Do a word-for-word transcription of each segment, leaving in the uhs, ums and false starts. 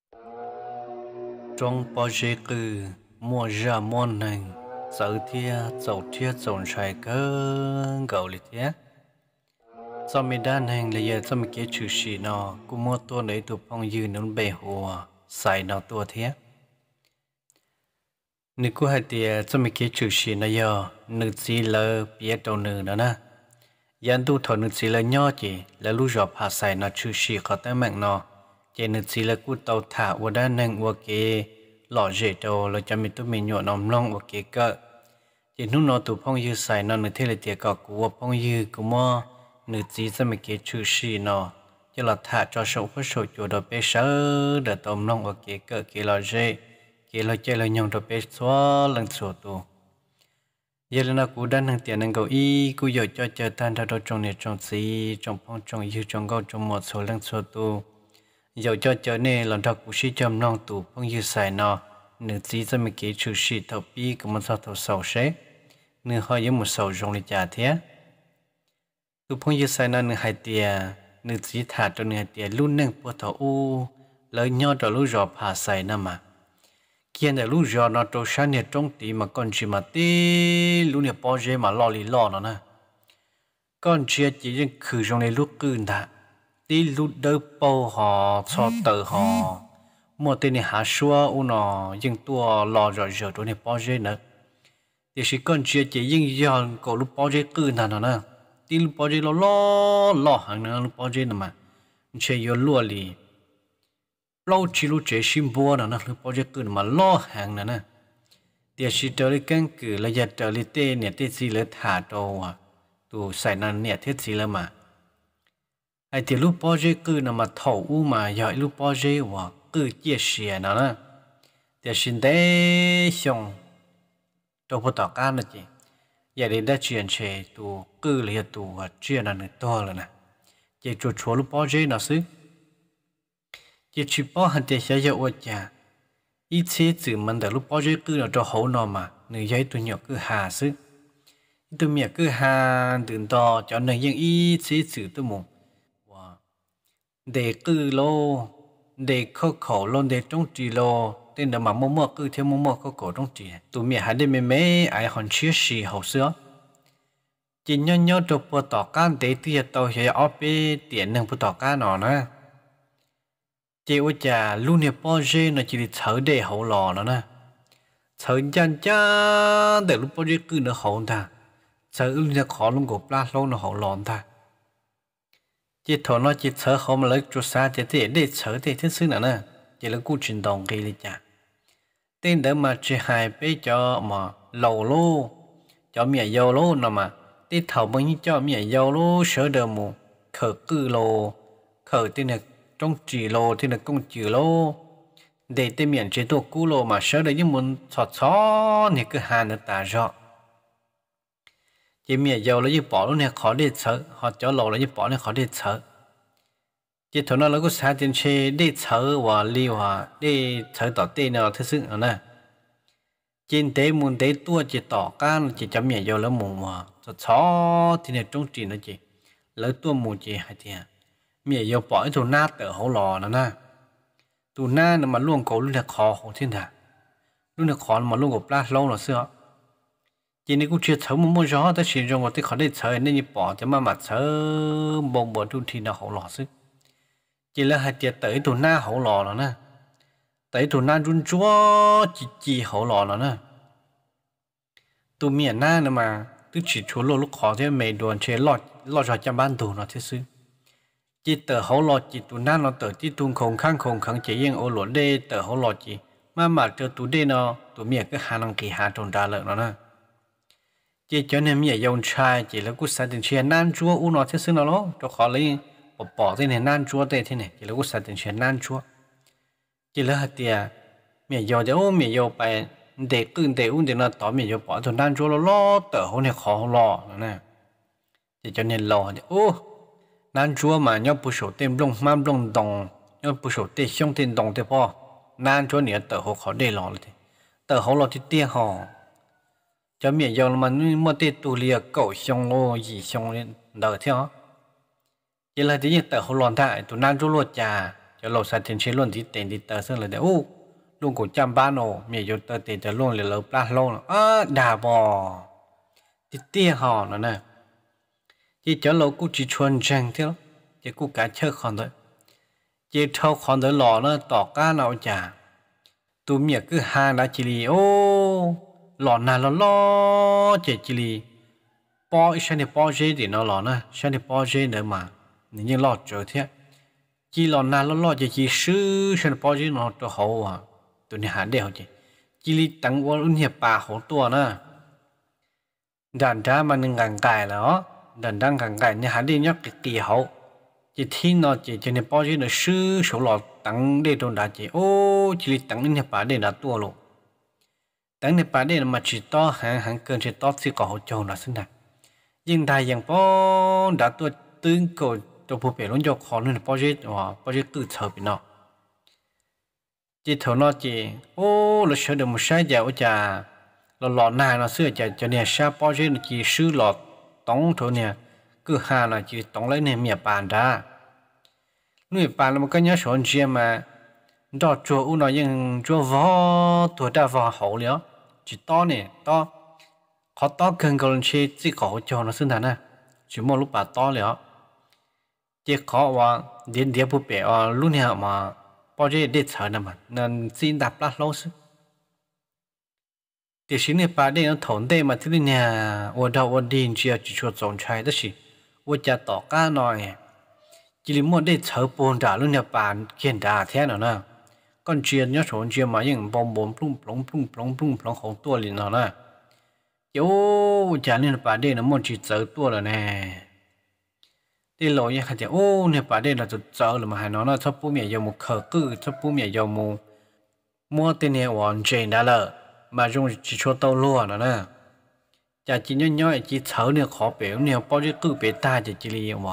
trong bao giờ cứ mua ra mua này dẫu thia dẫu thia dẫu trái cơ gạo lịch thế sau mình đan hành là giờ sau mình kế chữ sĩ nó cũng mua tua lấy tụ phong dư nó bề hồ xài nó tua thế nếu cô hai tia sau mình kế chữ sĩ nó giờ nữ chỉ là biết đầu nữ đó nè dân tu thọ nữ chỉ là nhỏ chỉ là lúc giờ phá xài nó chữ sĩ có tới mạng nó chỉ nữ chỉ là cú tàu thả ở đan hành ở cái lọ rễ đầu là cho mình tụi mình nhọ nòng long ở cái cỡ chỉ lúc nó tụ phong dư xài nó nữ thế là tiệt cọ của phong dư của mua nữ chỉ cho mình cái chữ sĩ nó cho là thả cho số phút số chỗ đó bé sớ để tôm long ở cái cỡ cái lọ rễ cái lọ chơi là nhong đó bé xóa lần số tụ giờ là nó cũng đang hàng tiền năng cầu y cũng giờ cho chờ tan ra đó trong này trong gì trong phong trong dư trong gạo trong một số lần số tụ giờ cho chờ này lần đầu cũng sĩ châm long tụ phong dư xài nó nữ chỉ cho mình cái chữ sĩ thầu pi của một số thầu sầu sế nữ họ giống một sầu rong để trả thế tụ phong dư xài nó nữ hai tiền nữ chỉ thả cho nữ hai tiền luôn nâng bộ thầu u lời nhau cho lúc rõ phá xài nó mà kia là lúc giờ nó trâu sáng này trong tí mà con chỉ mà tí lúc này bao giờ mà lo lì lo nó nè con chia chỉ những khử trong này lúc cưng ta tí lúc đỡ bao họ cho tự họ mua tên này hạ xua u nó những tua lo rồi giờ trong này bao giờ nữa thì chỉ con chia chỉ những giờ cổ lúc bao giờ cưng ta nó nè tí lúc bao giờ lo lo lo hàng nữa lúc bao giờ nữa mà chơi vô lúa lì lâu chỉ lúc chế sim bùa nó nó bao giờ cứ mà lo hàng nữa nè tiền chỉ trở lại căn cứ là giờ trở lại tê nè tê gì là thả đồ à tụ xài nó nè thiết gì là mà ai thì lúc bao giờ cứ nó mà thầu u mà giờ lúc bao giờ và cứ chia sẻ nó nè tiền xin đấy xong đâu có tỏ can là gì giờ đến đã chuyển chế tụ cứ là tụ và chuyển là nữa to rồi nè chỉ cho chúa lúc bao giờ nó xứ chỉ chỉ bảo hành để xây dựng ở nhà, ít chế tự mình đã lúc bao giờ cứ nó cho hậu nó mà, người giấy tụi nhỏ cứ hà sức, tụi mẹ cứ hà đừng to cho nên những ít chế tự tụi mù, để cứ lô, để khâu khẩu lô để trong trì lô, tên là mà mua mua cứ theo mua mua khâu khẩu trong trì, tụi mẹ hay để mẹ mẹ ai hòn chia sẻ hậu xưa, chỉ nhớ nhớ cho bộ tỏ can để tiệt tàu sẽ ở bên tiền năng bộ tỏ can nó nè. Chị ơi chà luôn nè bao giờ nó chỉ để thở để hậu lò nó nè thở chân cha để lúc bao giờ cứ nó hậu ta thở luôn nè khó luôn gục la lâu nó hậu lò ta chị thở nó chỉ thở hậu mà lấy cho xa thì để để thở thì thế xứ nào nè chị là cú chuyển động kia đi chả tên đó mà chị hai bé cho mà lầu lô cho mẹ dâu lô nào mà đi thở bao nhiêu cho mẹ dâu lô sợ đờ mù khờ cư lô khờ tên này trong chỉ lô thì là công chỉ lô để tên miệng chế độ cũ lô mà sợ đấy nhưng muốn xót xó thì cứ hàn được ta rõ chỉ miệng giàu lấy bỏ luôn này khó để sợ họ cho lô lấy bỏ này khó để sợ chỉ thằng nó lấy cái sáng tiền xe để sợ và li và để sợ tỏ tên nào thế sự nè trên tế muốn tế tua chỉ tỏ can chỉ chấm miệng giàu lấy mù mà xót xó thì này trong chỉ nó chỉ lấy tua mù chỉ hay thì mẹ yêu bỏ tụ na ở hậu lò nó nè tụ na nó mà luôn cổ luôn là khó hậu thiên thà luôn là khó mà luôn gục la lâu rồi xưa chỉ nên cũng chưa thở một món gió ta chỉ trong một cái khó để thở nên như bỏ cho mà mà thở bông bông tụ thì nó hậu lò xứ chỉ là hai tiệt tới tụ na hậu lò nó nè tới tụ na run chúa chỉ chỉ hậu lò nó nè tụ mẹ na nữa mà tức chỉ chúa lô lúc khó thế mày đuổi chơi lọt lọt ra cho ban tụ nó thế xứ chỉ tờ hậu lọ chỉ tụ nan nó tờ chỉ tung không khang không khang chỉ riêng ô lỗ đê tờ hậu lọ chỉ mà mà tờ tụ đê nó tụ miệng cái hà năng kỳ hà tròn đa lợn nó nè chỉ cho nên miệng dòng trai chỉ là cú sát tiền tiền nan chúa u nó thế xứ nó lo cho khó lấy bỏ bỏ thế này nan chúa thế thế này chỉ là cú sát tiền tiền nan chúa chỉ là hạt tiền miệng dòng thì ô miệng dòngไปđể cưng để uống để nó tỏ miệng dòng bỏ cho nan chúa nó lo tờ hậu này khó lọ nó nè chỉ cho nên lọ thì ô nan chúa mà nhau bù sổ tên lông mam lông đồng nhau bù sổ tên xong tên đồng thế po nan chúa nè tờ hồ khó để lò thì tờ hồ lò thì tia họ cho miệng dầu mà mua tên tu lia cậu xong lô gì xong lên đời theo chỉ là tí tờ hồ lòn tại tụ nan chúa lô trà cho lô sa tiền chế luôn thì tiền đi tờ sơn là để ô luôn của trăm ba nổ mẹ cho tờ tiền tờ luôn là lỡ pla lô à đà bò thì tia họ nữa nè chỉ cho lô cũng chỉ chuẩn chẳng thế chỉ cũng cả chơi còn thôi chỉ thâu còn thôi lò nó tỏ cá nào chả tụi mẹ cứ hai đã chỉ li ô lò nào lò lo chỉ chỉ li bao ít này bao dễ thì nó lò nè xem này bao dễ nữa mà nhưng lò trở thế chỉ lò nào lò lo chỉ chỉ sư xem bao dễ nó cho hậu à tụi này hạn đều chứ chỉ li tăng qua ôn hiệp bà hậu tua nè đàn đá mà nên gàng cài là ó đàn đang gàng cài nên hạn đi nhắc cái kỳ hậu chỉ thi nó chỉ cho nên bao dễ nó sư số lò tăng để trong đã chỉ ô chỉ li tăng ôn hiệp bà để đã tua luôn tăng hiệp bà để mà chỉ to hàng hàng cơn chỉ to thì có hậu châu là xứng đáng nhưng đại dạng bao đã tua tương cầu cho phụ bể luôn cho khó nên bao giờ và bao giờ tự thở bị nó chỉ thở nó chỉ ô là sợ được một sai giờ ở nhà là lọ này nó xưa giờ cho nên sao bao giờ nó chỉ sư lọ tống thôi nè cứ hà là chỉ tống lấy nè miệng bàn ra nuôi bàn là một cái nhớ số gì mà đó chùa u nó nhưng chùa võ tuổi ta võ hậu nữa chỉ to nè to họ to cần còn chơi chỉ có cho nó sinh thành nè chỉ một lúc bà to nữa chỉ cóว่าเดี๋ยวเดี๋ยวผู้เป๋อรุ่นเนี่ยมาพอจะได้เชิญนะมันนั่นจีนดับละล้อซึแต่สิ่งนี้ป่าเนี่ยถอนได้มาที่เนี่ยว่าเราว่าดีนเชียจะชวนสงชัยได้สิว่าจะต่อก้าหน่อยจิลิมดได้เชิญปูนด่ารุ่นเนี่ยป่าเขียนด่าแท้หน่อยนะก้อนเชียเนี่ยสนเชียมาอย่างบอมบอมปลุ้งปลุ้งปลุ้งปลุ้งปลุ้งปลุ้งของตัวลินหน่อยนะโอ้จานเนี่ยป่าเนี่ยมันจะเจอตัวแล้วแน่ที่เราเนี่ยเขาจะโอ้เนี่ยป่าเนี่ยเราจะเจอหรือมาหาน้องนะชอบผู้เมียยมุขคือชอบผู้เมียยมุมัวตีเนี่ยวันเจนได้เลยมาจงจะชวนเต้าล้วนนะจะจีนย่อยๆจีเฉาเนี่ยขอเปลี่ยนเนี่ยป้อจะคือเปลี่ยนตาจะจีรีว่า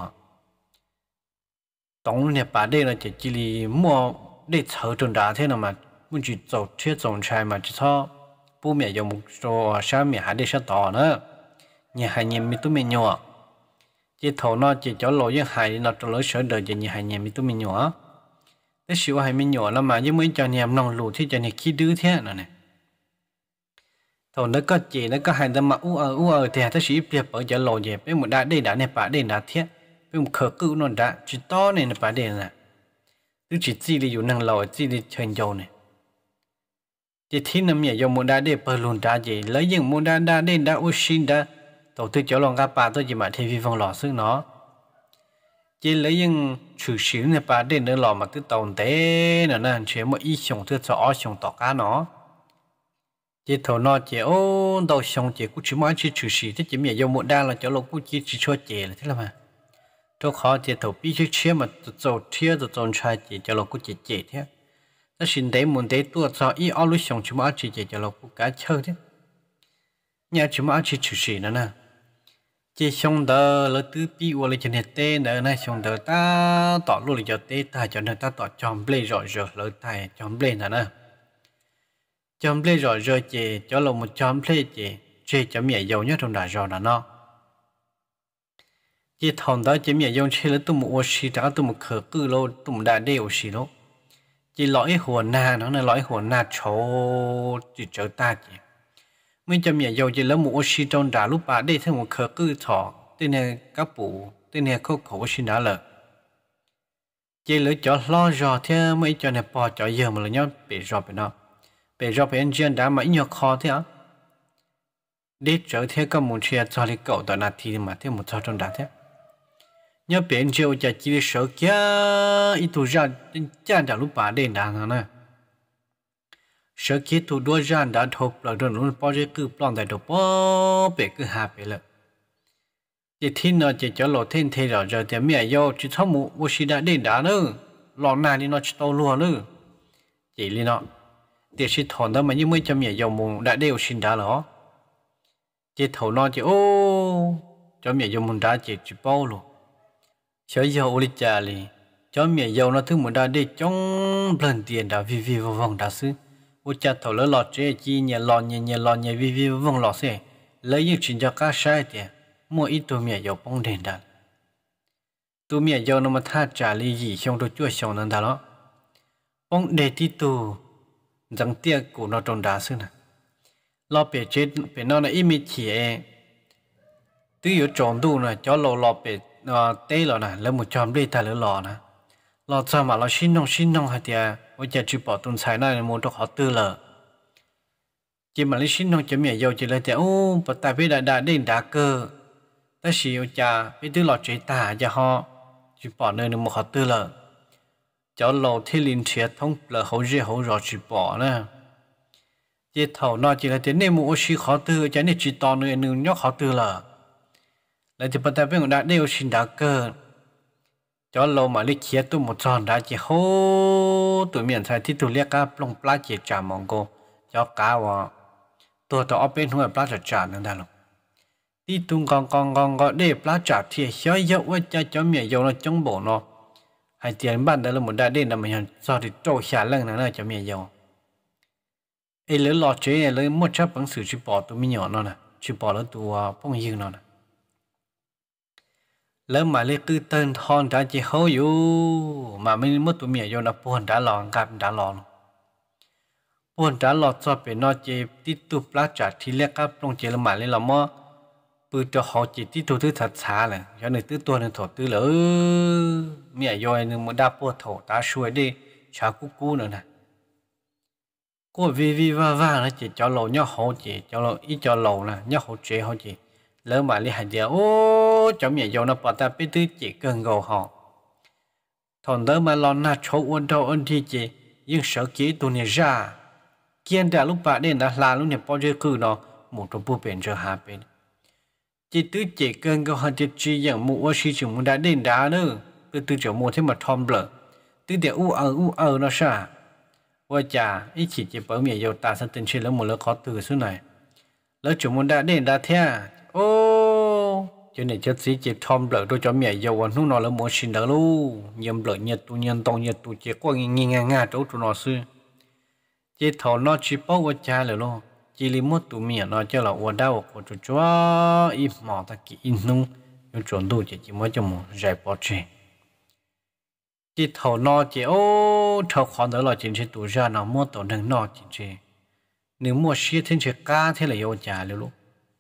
ตรงเนี่ยป่าเนี่ยเราจะจีรีมัวได้เฉาจนด่าเท่านั้นมามันจะจบเชื่อสงชัยมาจะชอบผู้เมียยมุขโซ่ชาเมียหาได้ชะต่อนะเนี่ยหายเงียบมีตุ้มเมียหยอกchỉ thầu nó chỉ cho lỗi những hại nó cho lỗi sợ đời chỉ như hại nhà mình tụi mình nhỏ, thế xíu hại mình nhỏ là mà nhưng mới cho nhà nòng lụt thì cho nhà khí đứa thế nào này, thầu nó có chỉ nó có hại ta mà u ờ u ờ thì thế xíu việc ở cho lỗi gì, bên một đã đây đã này bà đây đã thế, bên một khờ cự nó đã chỉ to này là bà đây là, cứ chỉ chỉ đi dùng năng lỗi chỉ đi chơi dầu này, chỉ khi nằm nhà dùng một đã đây bờ lùn đã gì lấy những một đã đã đây đã u xin đã tổ chức cho lòng các bà tôi chỉ mà thêm vi phong lò sức nó chỉ lấy những chủ sĩ này bà đến nữa lò mà cứ tồn tế nữa nè chỉ một ít xong thứ cho xong tỏ cá nó chỉ thầu nó chỉ ô đầu xong chỉ cũng chỉ mới chỉ chủ sĩ thế chỉ miệng dùng một đa là cho lòng cũng chỉ chỉ cho chè là thế là mà tôi khó chỉ thầu bí chứ chia mà tôi chia tôi tròn trai chỉ cho lòng cũng chỉ chè thế nó xin đấy muốn đấy tôi cho ít ở lúc xong chỉ mới chỉ chè cho lòng cũng cá chơi thế nhà chỉ mới chỉ chủ sĩ nữa nè chỉ xong đó là tứ bi qua lại cho nên tê nữa này xong đó ta tỏ luôn là cho tê ta cho nên ta tỏ chọn ble rồi rồi lỡ tài chọn ble nữa nè chọn ble rồi rồi chỉ cho là một chọn ble chỉ chỉ cho mẹ giàu nhất trong đại rồi là nó chỉ thằng đó chỉ mẹ giàu chỉ là tụi một xí đã tụi một khờ cư lô tụi một đại đều xí lô chỉ lõi hồn na nó là lõi hồn na chỗ chỉ trở ta chỉ mình cho mẹ giàu chỉ là một xí trong đá lúc bà đây thêm một khờ cư thọ tên này các bụ tên này có khẩu xin đã lợ chỉ lỡ cho lo rò thế mấy cho này bỏ cho giờ mà là nhớ bị rò bị nó bị rò bị anh chuyên đã mấy nhiều khó thế á đi trở thế có một chuyện cho đi cậu tao nạt thì mà thêm một sao trong đá thế nhớ bị anh chiêu cho chỉ sợ kia ít tuổi ra cha đã lúc bà đây đã nè sợ khi tụi đua ra đã thộp là rồi nó bao giờ cứ plong tại đồ bó bể cứ hạ bể lợ chỉ thiên nó chỉ cho lộ thiên thế rồi rồi thì mẹ yêu chỉ thấu một vô sĩ đã đến đã nữa lò này đi nó chỉ tao luôn nữa chỉ li nó để sĩ thọn đó mà như mấy cho mẹ yêu mùng đã đều xin đã đó chỉ thầu nó chỉ ô cho mẹ yêu mùng đã chỉ chỉ bao luôn sợ yêu li cha li cho mẹ yêu nó thứ một đã để trong lần tiền đã vi vi vòng vòng đã xứ u cha thầu lỡ lọt chế chi nhà lọt nhà nhà lọt nhà vi vi vòng lọt xe lấy những chuyện cho cá sai tiền mua ít tụi mẹ giàu bông đèn đàn tụi mẹ giàu nó mà tha trả lý gì xong tôi chưa xong nên đó bông đề tí tù rằng tia của nó tròn đá xưa nè lo bể chết bể nó là im chỉ tứ yếu tròn tu nè cho lò lò bể tê lò nè lấy một chòm đi thay lửa lò nè lò sao mà lò xin nông xin nông hay tiệt bây giờ chỉ bỏ tuần xài này muốn cho họ tư lợ chỉ mà lấy xin nông chấm mẹ dầu chỉ là tiệt ô bắt tay với đại đại đến đá cơ ta xì ô cha với tứ lò chế tả cho họ chỉ bỏ nơi nó một họ tư lợ cho lò thi liên triệt thông là hậu dễ hậu rõ chỉ bỏ nè chỉ thầu nó chỉ là tiệt nên một xí khó tư cho nên chỉ to nơi nương nhóc khó tư lợ lại thì bắt tay với người đã đều xin đá cơ cho lâu mà lấy kia tu một tròn đã chỉ hô tụi miền Thái thì tụi liếc cá plong plá chỉ trả mong cô cho cá vào tôi cho ở bên ngoài plá trả nữa đó tí tung con con con con để plá trả thì xóa dấu với cho cho miền dầu nó chống bộ nó hay tiền ban đó là một đại đền là mình do thì trâu xả lưng nữa cho miền dầu ấy lấy lọ chế lấy một chấp bằng sự chỉ bỏ tụi mình nhỏ nó nè chỉ bỏ nó tụi phong dương nó nè lỡ mà lấy tư tên thon đã chỉ hối dụ mà mình mất tụi mẹ vô nó buồn đã lòn gặp đã lòn buồn đã lọt cho bé nó chỉ tiếp tục lá trả thì lẽ các trong chỉ là mà lên là mò bự cho họ chỉ tiếp tục thứ thật xa là cho nên tư tuần nên thổ tư lỡ mẹ vô nên muốn đáp buồn thổ ta xuôi đi chả cú cú nữa nè cô vi vi va va nó chỉ cho lầu nhóc họ chỉ cho lầu ít cho lầu nè nhóc họ chế họ chỉ lỡ mà đi hành điều ô cháu mẹ dâu nó bỏ ta biết thứ chỉ cần gầu họ thằng đó mà lo na chỗ ôn đâu ôn thì chỉ nhưng sợ kỹ tụi này ra kiên đã lúc bạn đến đã là lúc này bao giờ cứ nó một trong bộ biển cho hà bên chỉ tứ chỉ cần gầu họ chỉ chỉอย่างmua xí chúng muốn đã đến đã nữa từ từ chỗ mua thêm mà thom lợ từ để u ở u ở nó sao và chả ít chỉ chỉ bảo mẹ dâu ta sẽ tình chuyện lỡ một lỡ khó từ số này lỡ chúng muốn đã đến đã theo ô cho nên chất sĩ chỉ thom lợ đôi cho mẹ dâu nó nó là muốn xin đỡ luôn nhầm lợ nhiệt tu nhân tông nhiệt tu chỉ qua nghe nghe nghe chỗ tụi nó xưa chỉ thọ nó chỉ bảo qua cha rồi luôn chỉ li mất tụi mẹ nó cho là qua đau của tụi chúa im mỏ ta kỹ in nung nhưng chuẩn đủ chỉ chỉ mới cho một giải bỏ chuyện chỉ thọ nó chỉ ô thọ khoan đó là chỉ chỉ tụi ra nó mua tổ nâng nó chỉ chỉ nếu mua xe thì chỉ cá thế là yêu cha rồi luôn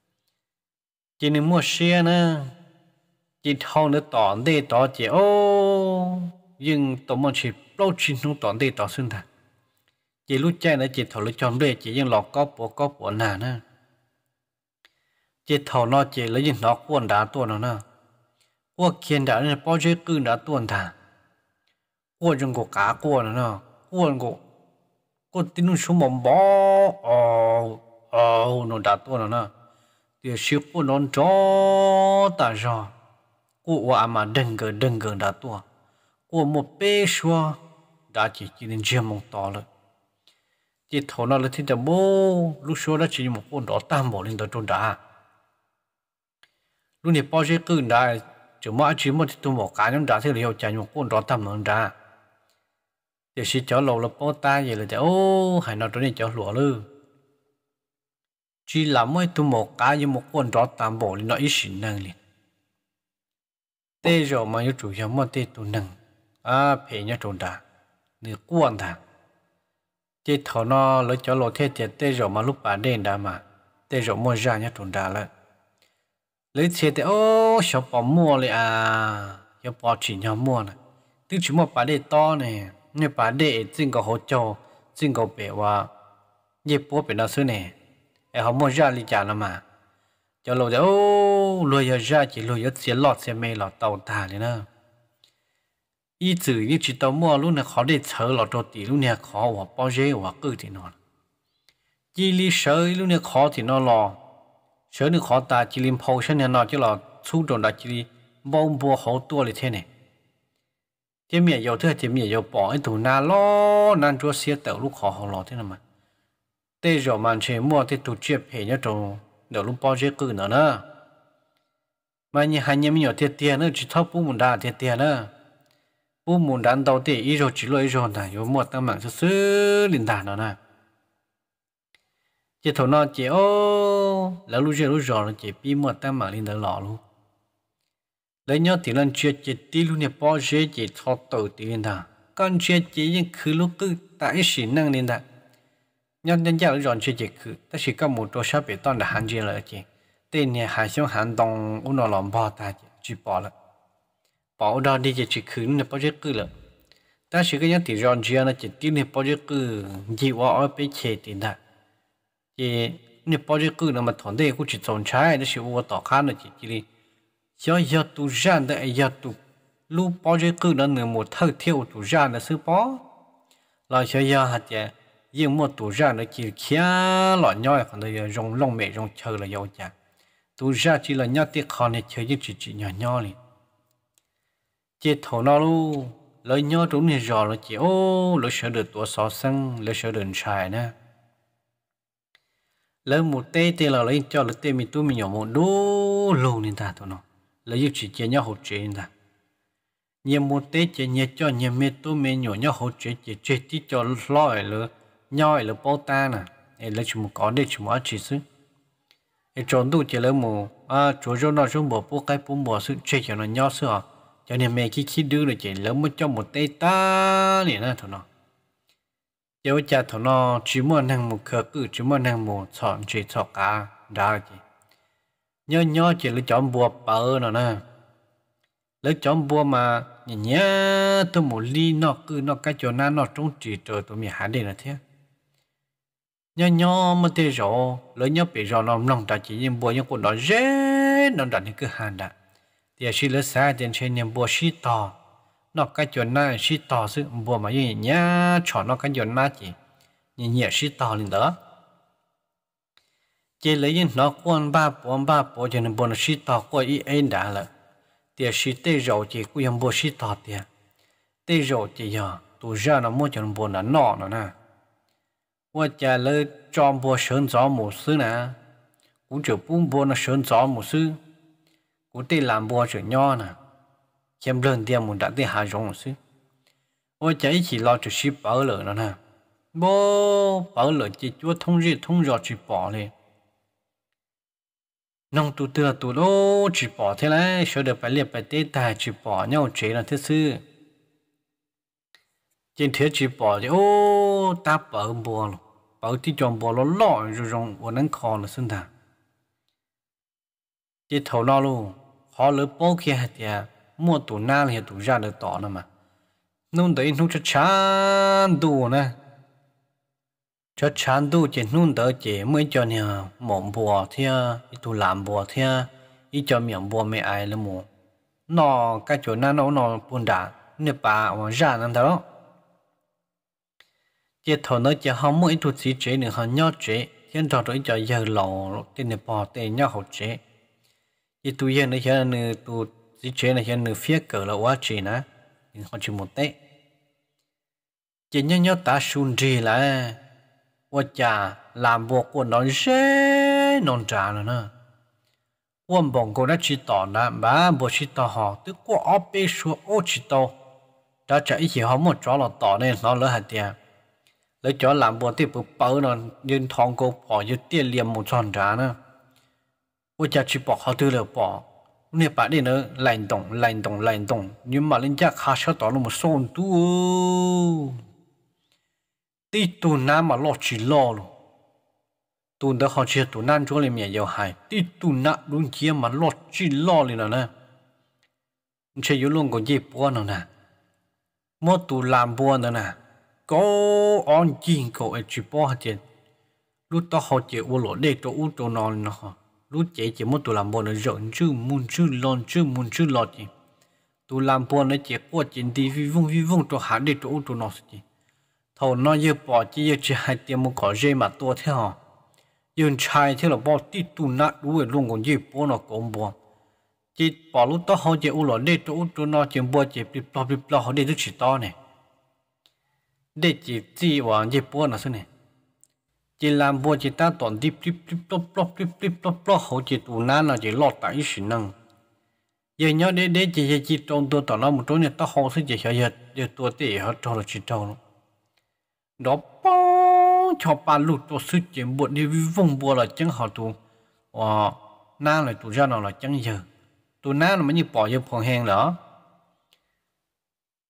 chỉ nên mua xe nữa chỉ thâu nữa tỏn đi tỏ chỉ ô nhưng tụi mình chỉ lâu chín không tỏn đi tỏ xuyên thật chỉ lúc chạy nữa chỉ thâu lấy chọn đi chỉ nhưng lọt có bộ có bộ nào nữa chỉ thâu nó chỉ lấy những nó quần đá tuần nó nữa qua kiên đá nên bao nhiêu cư đá tuần thà qua trong cổ cá qua nữa qua cổ qua tin nó xuống bom bó ồ ồ nó đá tuần nữa thì siêu của nó cho ta ra của à mà đừng gần đừng gần đã tua của một bé xua đã chỉ chỉ nên chiêm một to rồi chỉ thầu nó là thì đầm bố lúc xua đó chỉ một con đó tam bộ lên đó trốn đã lúc này bao nhiêu cứ đã chỉ mỗi chỉ một tụi một cá nhóm đã thì liệu chạy một con đó tam hơn đã thì chỉ cho lâu là bao ta vậy là thì ô hay nó cho nên cho lúa luôn chỉ là mỗi tụi một cá như một con đó tam bộ lên nó ít xin năng liền tê rồi mà như chủ yếu mà tê tụi năng à phải nhớ trốn đã nửa quan thà chỉ thọ nó lấy cho lỗ thế thì tê rồi mà lúc bà đen đã mà tê rồi mua ra nhớ trốn đã lại lấy xe thì ô sao bỏ mua lại à sao bỏ chỉ nhau mua này tức chỉ một bà đê to này nhưng bà đê chính có hỗ trợ chính có bể và nhịp bố bể nó xưa này em họ mua ra li trả là mà cho lỗ thì ô lùi ra chỉ lùi ở xe lọt xe mê lọt tàu thả này nữa ý chữ như chỉ tàu mua lúc này khó để chờ lọt trâu tí lúc này khó hoặc bao dễ hoặc cứ thì nó chỉ li sợ lúc này khó thì nó lò sợ nữa khó ta chỉ lim phô xem nó chứ là chú trọng đã chỉ bông bùa hậu tua lại thế này thế mẹ yêu thế thì mẹ yêu bỏ cái tủ na lo nan chúa xe tàu lúc khó họ lò thế nào mà tê rồi mà chơi mua thì tụ chia hệ nhá trâu đầu lúc bao giờ cứ nữa nữa mà như hai nhà mình ở thiệt tiền nữa chỉ thâu bù mùn đá thiệt tiền nữa bù mùn đá đầu thì ít rồi chỉ lo ít rồi này, rồi mua tăng mạng sứ linh đàn nữa nè chỉ thầu nó chỉ ô là lúc giờ lúc rồi nó chỉ bi mua tăng mạng linh đàn lọ luôn lấy nhớ thì lần chưa chỉ tí lúc này bao giờ chỉ thâu tự tiền đàn con chia chỉ những khứ lúc cứ tại sĩ năng nên đã nhân nhân gia rồi chia chỉ khứ ta chỉ có một đồ sắp bị toàn là hạn chế rồi chị tên nhà hải xuống hạn đồng u nó làm bao ta chỉ bỏ了bỏ đó đi chỉ khứ nó bao giờ cứ了ta chỉ cái những tỷ rồi chia nó chỉ tiêu này bao giờ cứ chỉ vào ở bên chế tiền đã chỉ nếu bao giờ cứ nó mà thằng đấy cũng chỉ trồng trái đó chỉ vào tỏ khá nó chỉ chỉ đi giờ giờ tu ra đấy giờ tu lúc bao giờ cứ nó nửa một thâu theo tu ra là sư bó là giờ giờ hạt chè nhưng một tu ra nó chỉ kia lọ nhoi còn đây rong lông mẹ rong chờ là giàu chả tu ra chỉ là nhát tiếc khó này chơi những chỉ chỉ nhỏ nhỏ này chỉ thầu nó luôn lời nhớ trúng này rồi là chỉ ô lời sợ được tuổi sáu sinh lời sợ được xài nè lời một tê tê là lấy cho lời tê mình tu mình nhỏ một đô lâu nên ta thôi nó lời chỉ chỉ nhau hỗ trợ nên ta nhiều một tết chỉ nhớ cho nhiều mẹ tôi mẹ nhỏ nhau hỗ trợ chỉ chỉ tí cho lo rồi nhau rồi bao ta nè ấy là chúng có để chúng ở chỉ xứ ấy chọn đủ chỉ là một à chỗ chỗ nào chúng bỏ bố cái bún bỏ sự chơi cho nó nhau xưa cho nên mẹ khi khi đưa được chỉ lớn mới cho một tết ta này nè thôi nó giờ cha thôi nó chỉ muốn năng một khờ cứ chỉ muốn năng một chọn chỉ chọn cả đã gì nhớ nhớ chỉ là chọn bùa bờ nó nè lấy chọn bùa mà nhớ tôi một ly nó cứ nó cái chỗ nào nó trong chỉ trời tôi mình hái đây là thế nhớ nhớ mà thế rồi lấy nhớ bị rồi nó nông ta chỉ nhìn bùa những con nó dễ nó đặt những cái hàng đã thì khi lấy xa tiền trên nhìn bùa xí to nó cái chỗ nào xí to sự bùa mà như nhớ chọn nó cái chỗ nào chỉ nhìn nhẹ xí to lên đó chỉ lấy những nó quan ba bốn ba bốn cho nên bùa nó xí to qua ý ấy đã là thì xí tê rồi chỉ cũng dùng bùa xí to tiền tê rồi chỉ giờ tụi ra nó mua cho nó bùa nó nọ nó nè我家了装播生早模式呢，我就不播那生早模式，我得蓝播着鸟呢，先不点么打的还容是，我家一起老就是包了了呢，不包了就做通日通热去包嘞，弄都得都喽去包起来，晓得白列白得带去包，鸟这了这是，今天去包的哦，打包包了。bảo tí chọn bỏ nó lọ rồi rong của nắng kho là xưng thà chỉ thầu nó luôn họ lỡ bao kia hạt ya mua tủ na thì tủ ra được tỏ nữa mà nôn đấy nôn cho chán đủ nè cho chán đủ chỉ nôn đỡ chỉ mới cho nè mỏng bùa thia tủ làm bùa thia ít cho miệng bùa mẹ ai là mù nó cái chỗ na nó nó buồn đã nếu bà mà ra làm đó chỉ thầu nó chỉ họ mỗi chút gì chế nữa họ nhớ chế hiện tại rồi cho giờ lò tên này bỏ tên nhớ họ chế chỉ tụi hiện nó hiện nữa tụi gì chế này hiện nữa phía cỡ là quá chế nè họ chỉ một tết chỉ nhớ nhớ ta xuân gì là quá chả làm buộc của nó dễ non trả rồi nè quân bọn cô đã chỉ tỏ là bà bộ chỉ tỏ họ tức qua ở bên số ô chỉ tỏ đã chạy chỉ họ một chỗ là tỏ nên nó lỡ hạt tiền lấy cho làm bộ tiếp tục bảo nó nhưng thằng cô bỏ như tiền liềm một tròn trả nữa ôi cha chỉ bỏ họ tư là bỏ nếu bạn đi nữa lạnh động lạnh động lạnh động nhưng mà lên chắc khá sợ tỏ nó một số tu tí tu nam mà lo chỉ lo luôn tu đó họ chỉ tu nam chỗ này mẹ giàu hại tí tu nam đúng kia mà lo chỉ lo liền nè chơi yếu luôn còn gì bỏ nữa nè mỗi tu làm bỏ nữa nè có on chín có ở chỉ bỏ hết tiền lúc đó họ chỉ uống lỗ để cho uống cho non nó lúc chỉ chỉ muốn tụ làm bộ nó rộng chứ muốn chứ lon chứ muốn chứ lọt gì tụ làm bộ nó chỉ qua chuyện đi vi vung vi vung cho hắn để cho uống cho nó gì thầu nó giờ bỏ chỉ chỉ hai tiền một có dây mà to thế hả yên trai thế là bỏ tí tụ nát đuôi luôn còn gì bỏ nó cũng bỏ chỉ bỏ lúc đó họ chỉ uống lỗ để cho uống cho nó chỉ bỏ chỉ bị bỏ bị bỏ họ để cho chỉ to này để chỉ chỉ vào chỉ bỏ nó thế này chỉ làm bộ chỉ ta toàn đi đi đi plop plop đi đi plop plop họ chỉ tụ nan là chỉ lọt tại sự năng giờ nhớ để để chỉ chỉ trong tôi tao nói một chỗ này tao họ sẽ chỉ hiểu giờ giờ tôi để họ cho là chỉ trâu đó bao cho ba lụt tôi sức chuyện buồn đi vùng bùa là chẳng họ tụ à nan là tụ ra nào là chẳng giờ tụ nan là mới như bỏ vô phòng hang đó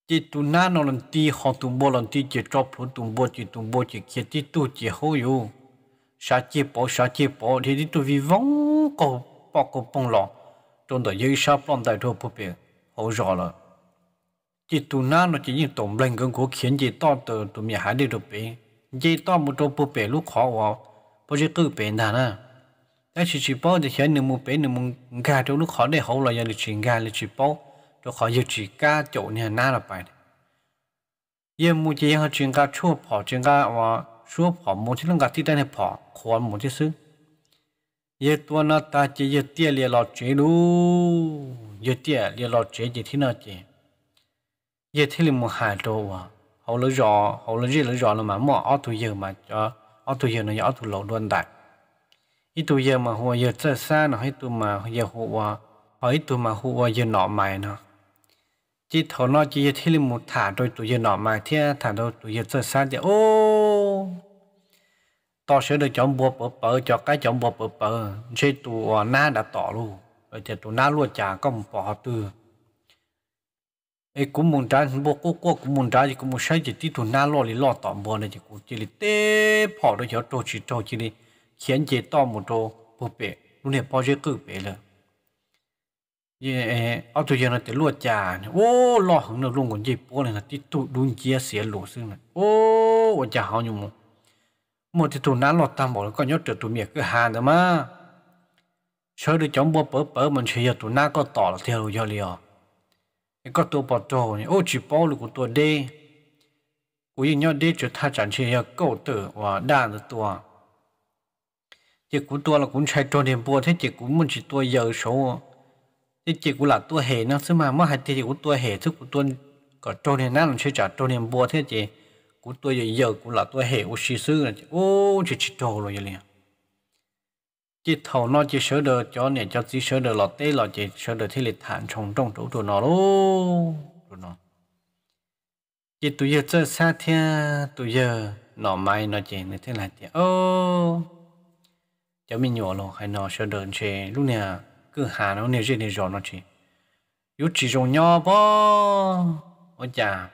chỉ tụ na nó lần ti họ tụ bò lần ti chỉ cho phụ tụ bò chỉ tụ bò chỉ kia chỉ tụ chỉ hô yêu sa chỉ bỏ sa chỉ bỏ thì đi tụ vi vong cổ bỏ cổ bông lọ trong đó dưới sa bông đại thô phụ bể hỗ trợ là chỉ tụ na nó chỉ những tổng lên cái cổ khiến chỉ to từ tụ miệt hải đi được bể chỉ to một chỗ phụ bể lúc khó vào bao giờ cứ bể nào nèแต่ชีชิปอจะเห็นหนึ่งมุเป็นหนึ่งมุกาตัวลูกขอได้เขาเลยยังลิชิงกาลิชิปอตัวขอยึดจีกาโจเนี่ยน่าละไปยังมุจะยังจิงกาชั่วพอจิงกาว่าชั่วพอมุที่เรื่องการที่ได้เนี่ยพอควรมุที่ซื้อยังตัวน่าตาจะยังเตี้ยเลี้ยหลอดเจลูยังเตี้ยเลี้ยหลอดเจจะที่น่าเจยังที่ลิมุหายตัวว่าเขาเลยรอเขาเลยรีเลยรอแล้วมาหม้อเอาตัวเยอะมาจะเอาตัวเยอะเนี่ยเอาตัวหลอดล้วนได้อีตัวเยอะมาหัวเยอะเจ้าซ่าเนาะให้ตัวมาเยอะหัวเอาอีตัวมาหัวเยอะหน่อไม้เนาะจีถอนนอจีเยอะที่ลิมุถาโดยตัวเยอะหน่อไม้ที่ถาโดยตัวเยอะเจ้าซ่าเดียวโอ้ต่อเสือเดือดจอมบัวเปิดเปิดจอกไก่จอมบัวเปิดเปิดใช่ตัวหน้าดัดต่อลูกแต่ตัวหน้าลวดจ่าก็ปอตัวไอ้กุมุนจ้าบัวกู้กู้กุมุนจ้าจีกุมุนใช้จีที่ตัวหน้าลวดหรือลวดต่อบัวเนี่ยจีกูจีลิเต้พอโดยเฉพาะตัวจีโตจีลิkhiến chế to một đồ bộ bể lúc này bao nhiêu cử bể rồi ye ở tôi giờ nó để lúa trà ô lo hứng nó luôn còn gì bố này là tí tụ đun chia sẻ lúa xương này ô ở trà họ nhung một một thì tụ nán lọt tam bảo có nhớ được tụ miệt cứ hàng đó mà sơ được chống bố bớ bớ mình chỉ giờ tụ nán có tỏ là theo giờ liền có tụ bỏ trâu ô chỉ bao được của tụ đê của những nhớ đê chỉ thay chẳng chỉ giờ câu tử và đan được tụ chỉ của tôi là cũng chạy trốn điện bùa thế chỉ của mình chỉ tôi giờ số thế chỉ của là tôi hệ nó xứ mà mất hai thì của tôi hệ thức của tôi có trốn điện năng chơi trả trốn điện bùa thế chỉ của tôi giờ giờ của là tôi hệ của sĩ sư là ô chỉ chỉ trốn rồi liền chỉ thầu nó chỉ sửa được cho này cho chỉ sửa được lọt tê lọt chỉ sửa được thế lịch hạn trong trong chỗ tụi nó luôn tụi nó chỉ tụi giờ chơi xa thế tụi giờ nó mai nó chỉ như thế này thì ô cháu mình nhỏ rồi hay nó sẽ đợi chơi lúc này cứ hà nó nè chơi nè rồi nó chỉ yếu chỉ dùng nhỏ bó ôi chà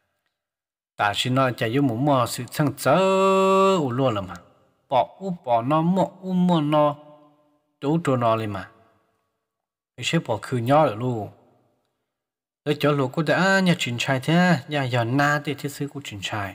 ta chỉ nói chả yếu muốn mua sự sang chớ u luôn là mà bỏ u bỏ nó mua u mua nó đủ cho nó lên mà cái sẽ bỏ khử nhỏ rồi luôn để cho lũ cô đã nhà chuyển trai thế nhà giờ na để thiết sư của chuyển trai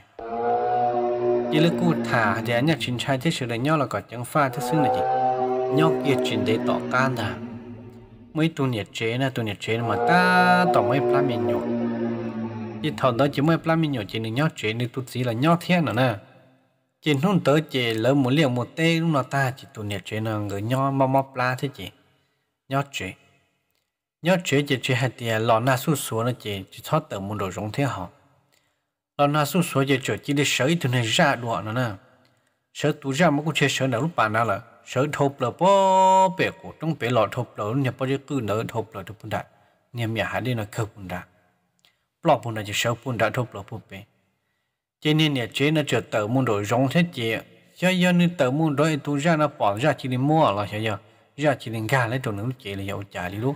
chỉ là cô thả để nhắc chuyện trai thế sự là nhau là có chẳng pha thế xưng là gì nhau kia chuyện để tỏ can à mấy tu nhiệt chế na tu nhiệt chế mà ta tỏ mấy plan mình nhổ chỉ thầu đó chỉ mấy plan mình nhổ chỉ nên nhau chế nên tu chỉ là nhau thiên nữa nè chỉ không tới chỉ lỡ một liều một tê lúc nào ta chỉ tu nhiệt chế là người nhau mau mau plan thế chỉ nhau chế nhau chế chỉ chế hai tiền lò na su số nó chỉ chỉ thoát từ một đồ giống thế họ lo na su số giờ chờ chỉ để sở từ này ra đùa nữa nè sở tu ra mà cũng chơi sở nào lúc bạn nào là sở thộp là bó bể của trong bể lọ thộp là nhập bao nhiêu cứ nở thộp là thộp bún đạn niệm nhà hải đi là khơi bún đạn lọ bún đạn chỉ sở bún đạn thộp là bún bể cho nên nhà chế nó chờ tờ môn đồ giống thế chị cho giờ nên tờ môn đồ tu ra nó bỏ ra chỉ để mua là cho giờ ra chỉ để gà lấy đồ nữa chị là giàu trả đi lúc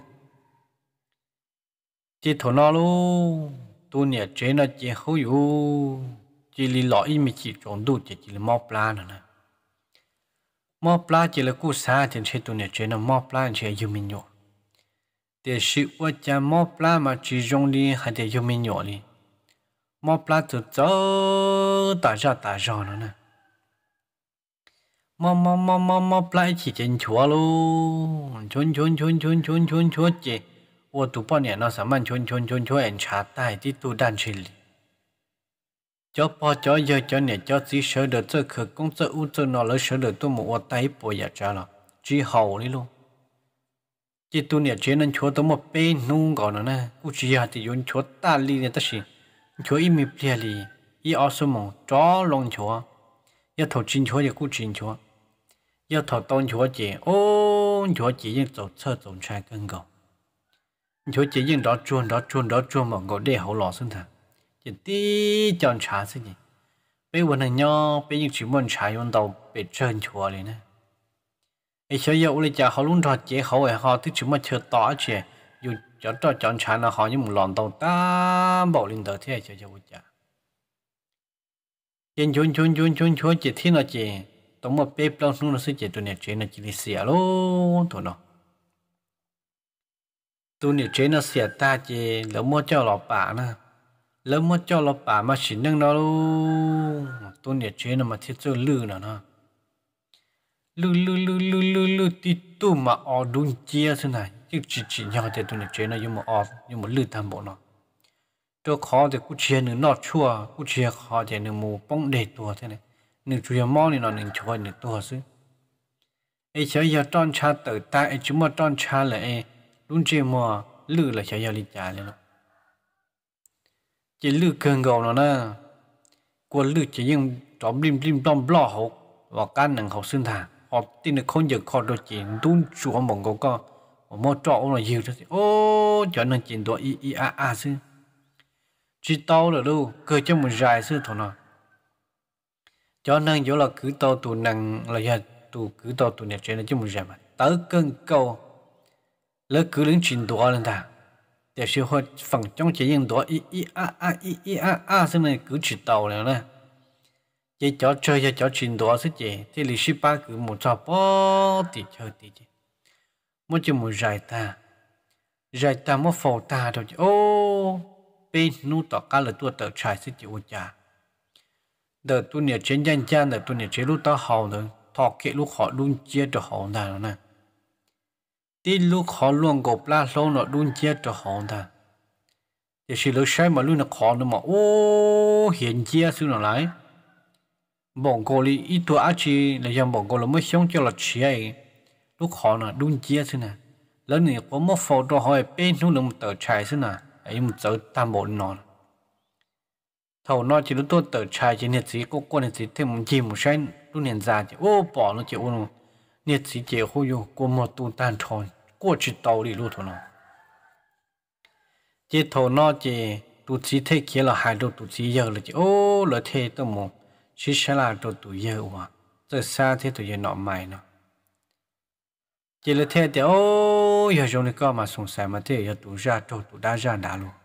chị thổ nó luôn tôi nhớ chế nó chỉ hữu dụng chỉ li lọ im chỉ trộn đủ chỉ chỉ là mò pla nữa nè mò pla chỉ là cú sa thì chế tôi nhớ chế nó mò pla chỉ dùng mình nhọ để sự quan trọng mò pla mà chỉ dùng đi hay để dùng mình nhọ đi mò pla từ từ ta ra ta ra nữa nè mò mò mò mò mò pla chỉ trên chúa luôn chôn chôn chôn chôn chôn chôn chôn chỉ我读半年那什么圈圈圈圈查带的都单去了，cho bao cho giờ cho này cho chỉ sợ được这可工作物质那了sợ được tôi một我带不也着了，只好哩咯。chỉ tôi này chỉ nên chúa tôi một bên nung còn nữa nè, cũng chỉ là thì dùng chúa ta li này tất nhiên, chúa im miệng li, ý ở số một chó long chúa,要投金chúa也cũng金chúa，要投东chúa chỉ，哦，chúa chỉ những走车走车更高。chúa chỉ những đó chuồn đó chuồn đó chuồn mà ngồi để hậu lò xuống thà chỉ tí chọn trà gì bây giờ này nhau bây giờ chỉ muốn trà用到被chân chúa này nè ấy cho yêu lấy cha họ luôn trò chế họ ấy họ tức chỉ muốn chờ tỏ chứ dù cho cho chọn chán là họ như một lòn tàu ta bảo lên tờ thế cho cho vợ cha trên chốn chốn chốn chốn chốn chỉ thiên là chỉ tổng một bếp lâu nó sẽ chỉ tụi này chuyện là chỉ đi xỉa luôn thôi nó tụi này chuyện nó xỉa ta chỉ lỡ mua cho lọ bả nè lỡ mua cho lọ bả mà chỉ nâng nó luôn tụi này chuyện nó mà thiết cho lư nữa nó lư lư lư lư lư lư tí tụ mà ở đúng chia thế này chứ chỉ chỉ nhau thì tụi này chuyện nó như một ở như một lư tham bộ nó cho khó thì cũng chia nữa nó chua cũng chia khó thì nữa mù bông để tua thế này nữa chủ yếu món này nó nên cho nữa tua chứ ấy chơi giờ tròn cha tự ta ấy chúng mà tròn cha là ấy luôn chơi mà lư là chơi giờ đi trả lên nó chỉ lư cơn gầu nó nè qua lư chỉ những trộm lim lim đom lo hậu và cá nặng hậu sinh thà họ tin được không giờ khó được chuyện đúng chúa mong có có một trọ là nhiều thôi ô cho nên chuyện đó i i a a chứ chỉ tao là đâu cơ cho mình dài chứ thôi nào cho nên chỗ là cứ tao tụ năng là giờ tụ cứ tao tụ này chuyện là chứ mình dài mà tới cơn câu lỡ cứ lính chuyện đó lên ta để sự hội phần trong chỉ những đó i i a a i i a a thế này cứ chỉ tao này nè chỉ cho chơi cho cho chuyện đó chứ gì thì lịch sử ba cứ một trò bó thì chơi thì gì một chừng một dài ta dài ta một phổ ta rồi ô bên nu tỏ cá là tua tờ trái chứ chịu cha đợt tu nhiệt trên danh cha đợt tu nhiệt chế lúc tao hậu rồi thọ kệ lúc họ luôn chia cho họ ta nè tí lúc họ luôn gộp la lâu nó luôn chia cho họ ta thì sự lúc sai mà luôn là khó nữa mà ô hiện chia xưa nào lại bọn cô li ít tuổi á chi là dòng bọn cô là mới sống cho là chị ấy lúc họ là luôn chia xưa nè lớn này có một phô đồ hỏi bên nó là một tờ trái xưa nè ấy một tờ tam bộ nó thầu nó chỉ lúc tôi tờ trái chỉ nhiệt sĩ có quan nhiệt sĩ thêm một chi một sai lúc年già chỉ ô bỏ nó chỉ ô nhiệt sĩ chỉ hô yo có một tu tan thôi qua chỉ tàu đi luôn thôi nó chỉ thầu nó chỉ tu chỉ thấy kia là hai đôi tu chỉ giờ là chỉ ô là thế tôi muốn chỉ sẽ là đôi tu giờ mà giờ xa thế tu giờ nọ mày nó chỉ là thế thì ô giờ trong này có mà sống sai mà thế giờ tu ra đôi tu đã ra đã luôn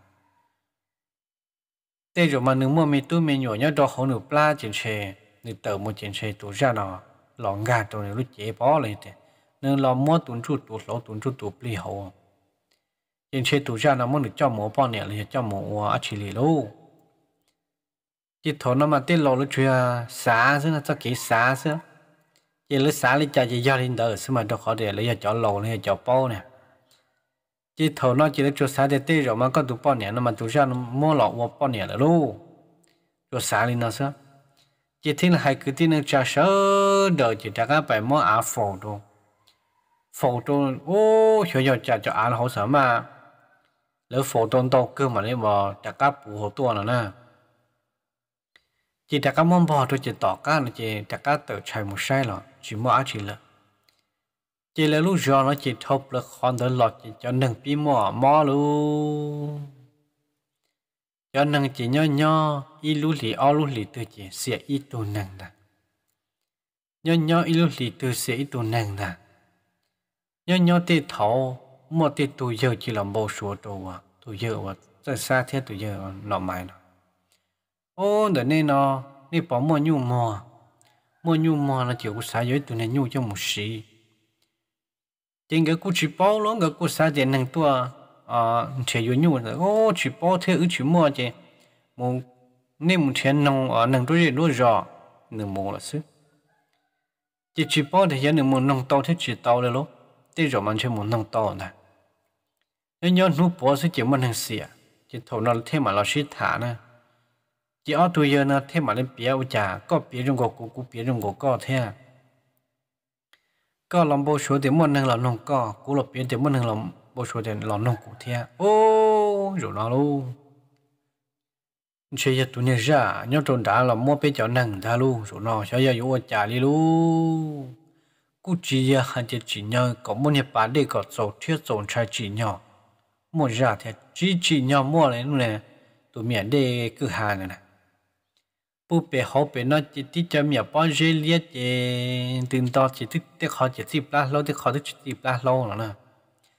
thế rồi mà nếu mà mình tu mình nhỏ nhớ đó không được pla chuyện xe nếu tự một chuyện xe tu ra nó lòng gà tôi lúc chế bỏ lên thế nên là mua tuần chút tu lỗ tuần chút tu pli hậu chuyện xe tu ra nó muốn được cho mua bao nhiêu là cho mua ở chỉ lì luôn chỉ thằng nó mà tên lỗ lúc chuyện xả chứ nó cho cái xả chứ chỉ lúc xả lấy cho chỉ gia đình đỡ chứ mà đâu khó để lấy cho lỗ lấy cho bao nè chỉ thầu nó chỉ là cho xả để tê rồi mà có tụ bao nhiêu nó mà tụ ra nó mua lọ mua bao nhiêu là luôn cho xả lên nó sao chỉ thiên là hai cái tin nó trả sớ đợi chỉ trả các bài mua áo phổ đồ phổ đồ ô cho cho trả cho áo hậu sợ mà lỡ phổ đồ to cơ mà lấy bò trả các bù hồ tua nữa nè chỉ trả các món bò thôi chỉ tỏ các nó chỉ trả các tờ chạy một sai rồi chỉ mua áo chỉ là chỉ là lúc giờ nó chỉ thộp là còn đỡ lọt chỉ cho nâng pi mỏ mỏ luôn cho nâng chỉ nhỏ nhỏ ít lúc lì ao lúc lì từ chỉ sẽ ít đồ nâng đã nhỏ nhỏ ít lúc lì từ sẽ ít đồ nâng đã nhỏ nhỏ tê thấu một tê tụ giờ chỉ làm bao số đồ à tụ giờ à rất xa thế tụ giờ nọ mày nó ô đợt này nó đi bỏ mua nhu mua mua nhu mua nó chỉ có xả dưới tụ này nhu cho một xí tiền cái cú chỉ bao lắm cái cú xả tiền năng tua à chỉ có nhu rồi ô chỉ bao thế ư chỉ mua chứ mua nên một tiền nông ở năng tôi rồi rồi nương mua là xứ chỉ chỉ bao thì giờ nương mua nông tàu thế chỉ tàu rồi lúc thế rồi mình chơi mua nông tàu này nếu nhớ nút bỏ sẽ chỉ mình hàng xỉa chỉ thầu nó thêm mà nó xịt thả nè chỉ ở tuổi giờ nó thêm mà lên bia u trà có bia trong gỗ cũ bia trong gỗ có thế có làm bao số thì mình năng làm nông có cũ là bia thì mình năng làm bao số thì làm nông cũ thế ô rồi nó luôn chơi giờ tụi này ra nhớ trốn đã là mua bia cho năng ta luôn rồi nó chơi giờ u trà đi luôn cú chỉ giờ hai chỉ chỉ nhau có một nhà bán để có số thiết số trái chỉ nhau mua ra thì chỉ chỉ nhau mua này luôn nè tụi miệng để cứ hàng này nè bố bé họ bé nó chỉ tí cho miệng bao nhiêu liệt thì từng đó chỉ thích thích họ chỉ tiếp lá lâu thì họ thích tiếp lá lâu nữa nè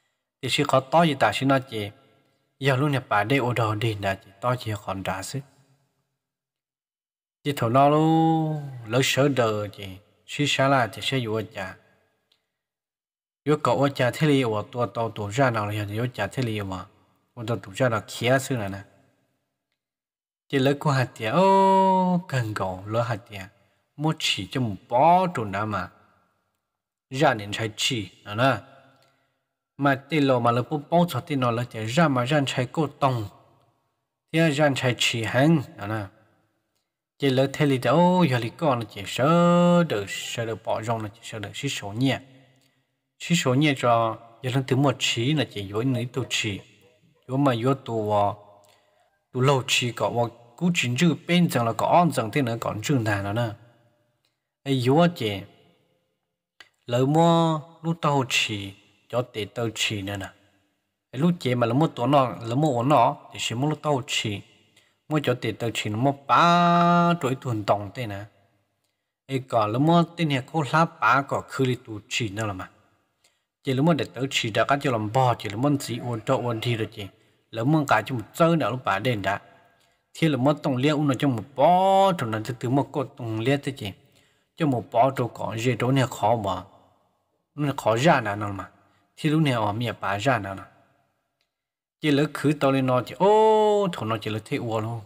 thì chỉ khó to gì ta chỉ nói chị giờ lúc này bà đây ô đồ đi là chị to chỉ còn trả sức chị thầu nó luôn lỡ sợ đời chị suy sáng là thì sẽอยู่chaอยู่cậu ở cha thế li ở tua tàu tua ra nào làอยู่cha thế li mà ở tua tua ra là kia xưa là nè chị lỡ qua hạt tiền ô cần cậu lỡ hạt tiền một chỉ cho một bó trộn đá mà ra nên trái chỉ nè mà tiền lô mà lỡ bố bó cho tiền nó lỡ tiền ra mà ra trái cô tông thì ra trái chỉ hàng nè chỉ lỡ thế li đâu giờ li con là chỉ sợ được sợ được bỏ rong là chỉ sợ được xí số nhẹ xí số nhẹ cho giờ lần thứ một chỉ là chỉ dối nấy tu chỉ dối mà dối tu tu lâu chỉ có và cú chính chữ bên trong là có on trong thế nữa còn chữ nào nữa nè ấy dối chỉ lỡ mua lúc tao chỉ cho để tao chỉ nữa nè lúc chỉ mà lỡ mua tổ nó lỡ mua nó thì chỉ mua lúc tao chỉ mua cho tiền tao chỉ mua ba tuổi tuần đồng thế nè, ấy còn lúc mua tiền này có lá ba có khử đi tụ chỉ nữa là mà, chỉ lúc mua để tao chỉ đã cái cho làm bò chỉ lúc mua chỉ ôn cho ôn thi rồi chỉ, lúc mua cả cho một chơi nữa lúc bà đến đã, thì lúc mua tông liêu nó cho một bò rồi nó từ từ mua cột tông liêu thế chỉ, cho một bò rồi còn gì đó này khó mà, nó khó ra nào nào mà, thì lúc này ở miệng bà ra nào nào. chỉ lỡ khử tao lên nó chỉ ô thằng nó chỉ lỡ thấy uo luôn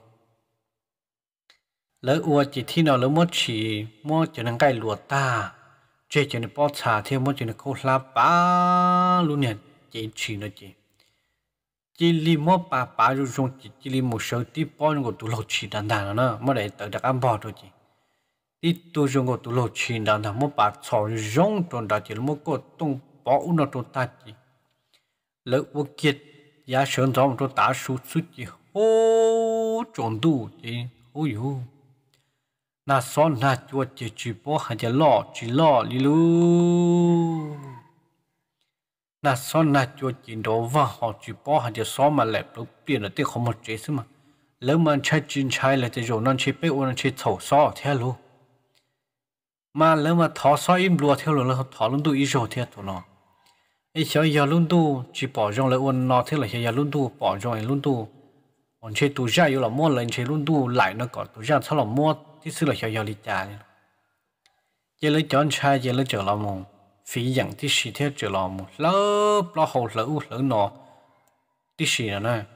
lỡ uo chỉ khi nào lỡ mất chỉ mua cho nên cái lúa ta chơi cho nên bỏ xả theo mua cho nên câu lá bá luôn nè chỉ chỉ nó chỉ chỉ li mua bá bá rồi dùng chỉ chỉ li một số tí bỏ những cái tủ lạnh chỉ đàn đàn nó mà để tự đặt ăn bỏ rồi chỉ tí tủ dùng cái tủ lạnh chỉ đàn đàn mua bá chảo dùng trong đó chỉ mua cái tông bỏ nó trong ta chỉ lỡ uo kiệt giá sơn trong cho ta sút sút gì ô trộn đủ gì ôi yo na son na chua chỉ chỉ bỏ hay chỉ lọ chỉ lọ đi lu na son na chua chỉ đồ vào họ chỉ bỏ hay chỉ xóa mà lẹp lúc tiền là tiếc không một chế xí mà lỡ mà trái chín trái là chỉ rồi non chỉ bé uốn chỉ thầu xóa theo luôn mà lỡ mà thọ xóa im lúa theo luôn là thọ luôn tụi ý rồi theo tụi nó ấy cho giờ luôn tu chỉ bỏ trong lại uốn nó thế là giờ luôn tu bỏ trong luôn tu còn chơi tu ra yêu là mua lên chơi luôn tu lại nó còn tu ra sau là mua thì xưa là giờ giờ đi trả giờ lấy chọn trai giờ lấy trở làm một phí dạng thì xí theo trở làm một lớp lo hậu lỡ lỡ nọ thì xí là nè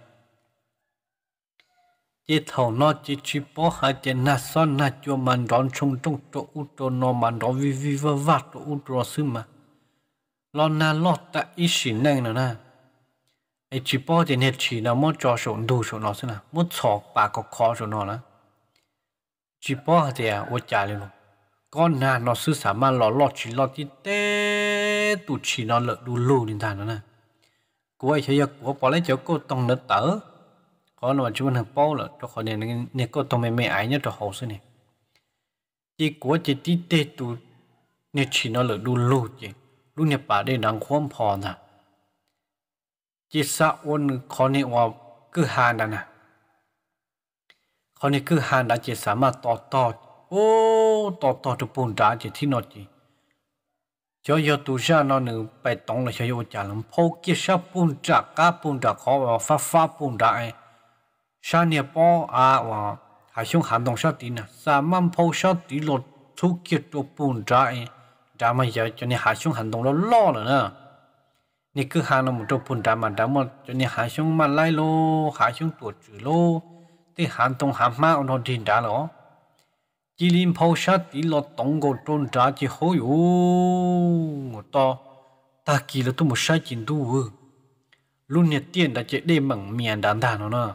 giờ thầu nó chỉ chỉ bỏ hai tiền na son na cho mình đón trong trong chỗ u chỗ nó mình đón vi vi vơ vát chỗ u chỗ xứ mà lo na lo ta ý xin năng nữa nè, ấy chỉ bỏ tiền hết chỉ là muốn cho số đủ số nó xem nào, muốn chọc bà có khó số nó nè, chỉ bỏ thì à, tôi trả liền luôn, con na nó sử sản mà lo lo chỉ lo tí té tụ chỉ nó lợ đủ lù đến thằng nữa nè, cô ấy thấy cô bỏ lấy chỗ cô tông nó tở, có nó mà chú mình bao là cho khỏi này này cô tông mẹ mẹ ấy nhớ cho hậu xí này, chỉ cô chỉ tí té tụ, này chỉ nó lợ đủ lù chứ lúc này bà đây đang khoan phò nè chỉ sao ôn khó nàyว่าcứ hàn đó nè khó này cứ hàn đã chỉสามารถ ต่อ ต่อ ô ต่อ ต่อ được bùn đá chỉ thi nó chỉ cho giờ tu ra nó nữa bài tông là cho giờ trả lắm phô kia sao bùn đá cá bùn đá khó và phá phá bùn đá ấy sao nè bỏ à và hải xuống hành động sao tí nè sao mang phô sao tí lột thu kia được bùn đá ấy đã mà giờ cho nên hạ xuống hành động nó lo rồi nè, nè cứ hàng nó một chỗ bùn đã mà đã mà cho nên hạ xuống mà lại lô hạ xuống tuột chữ lô, thì hành động hạ máu nó đi đã rồi, chỉ liên phao sát tí lọt tổng cổ trôn trả chỉ hối u, một to, ta kỳ là tôi một sai chín tu, luôn nhật tiền đã chạy đêm bằng miền đàn đàn nó nè,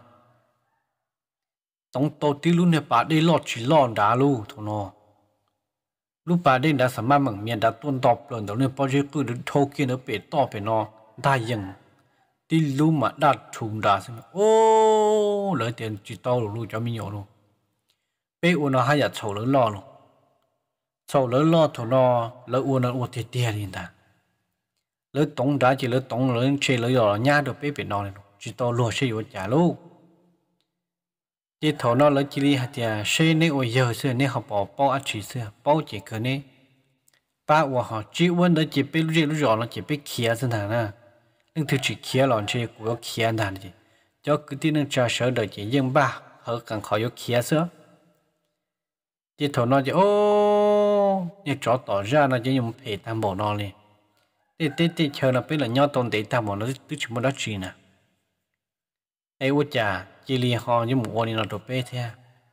tổng to tí luôn nhật bà đi lọt chỉ lọt đã luôn thôi nó. lúc bà đến đã sắm bằng miền đã tuân tọp lần đầu nên bao giờ cứ được thâu kia nó bể to bể nó đa dừng đi lúc mà đã trùng đã xem ô lợi tiền chỉ to rồi luôn cho mình nhiều luôn bé uốn nó hay là sầu lớn lo luôn sầu lớn lo thôi nó lỡ uốn nó uốn thiệt thiệt liền ta lỡ tổng đã chỉ lỡ tổng lỡ chơi lỡ rồi nhá được bé bể nó này chỉ to luôn sẽ uốn trả luôn chỉ thầu nó lỡ chỉ đi hạt tiền xây nên ở giờ xưa nên họ bỏ bao ăn chỉ xưa bao chỉ cái này ba của họ chỉ uốn đó chỉ biết lúc lúc rồi nó chỉ biết kia thế nào nè nhưng thứ chỉ kia lòn chơi của kia đàn gì cho cứ tin nâng chờ sợ đợi chỉ riêng ba hở càng khỏi có kia sữa chỉ thầu nó chỉ ô như chó tỏ ra nó chỉ dùng phê tam bộ nó liền để để để chờ nó biết là nhau tồn tại tam bộ nó tức chỉ muốn đó chuyện nè ai út chả chỉ liền họ như một con nó đồ bê thế